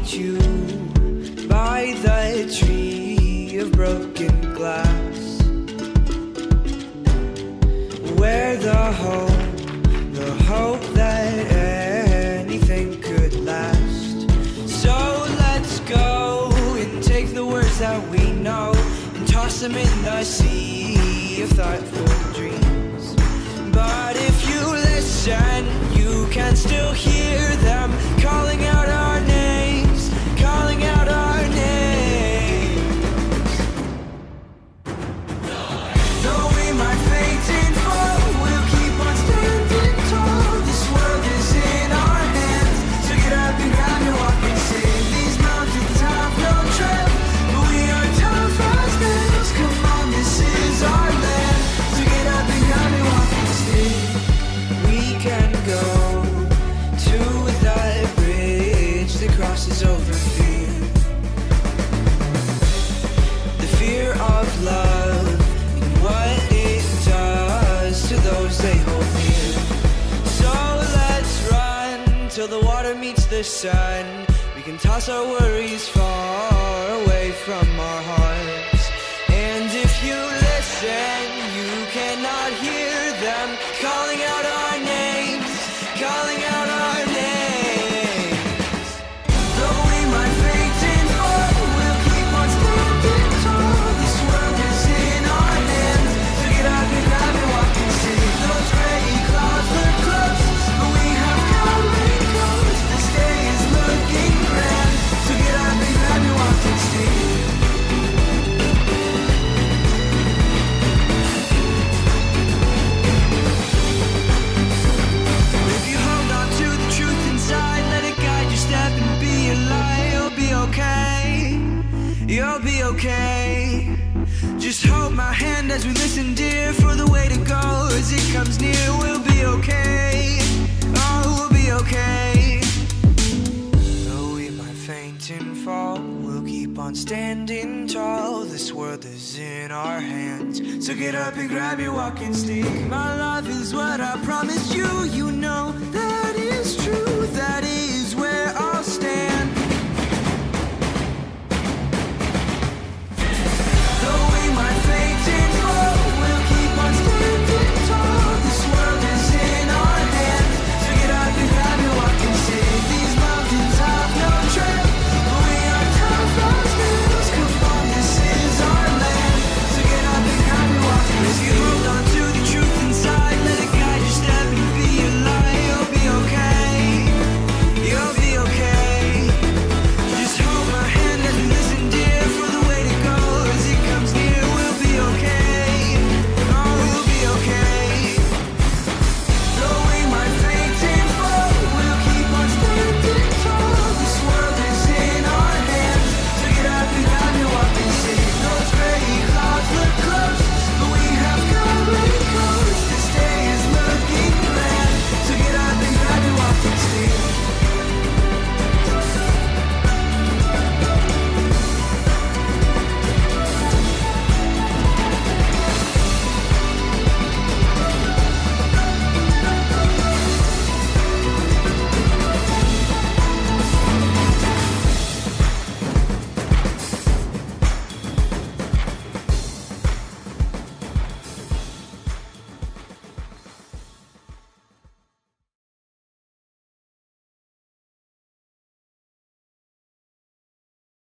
you by the tree of broken glass, where the hope that anything could last. So let's go and take the words that we know and toss them in the sea of thoughtful dreams. But if you listen, you can still hear them calling out our names, calling out our names. Though we might faint and fall, we'll keep on standing tall. This world is in our hands, so get up and grab your walking stick. These mountains have no trail, but we are tough as nails. Come on, this is our land, so get up and grab your walking stick. We can go to the bridge that crosses over fear, the fear of love and what it does to those they hold near. So let's run till the water meets the sun. We can toss our worries far away from our hearts. And if you listen, you cannot hear them calling out our names, calling out our names. Though we might faint and fall, we'll keep on standing tall. This world is in our hands, so get up and grab your walking stick. Those gray clouds look close, but we have coming close. This day is looking grand, so get up and grab your walking stick. If you hold on to the truth inside, let it guide your step and be a light. You'll be okay, you'll be okay. Just hold my hand as we listen, dear, for the way to go as it comes near. We'll be okay, oh, we'll be okay. Though we might faint and fall, we'll keep on standing tall. This world is in our hands, so get up and grab your walking stick. My love is what I promised you, you know that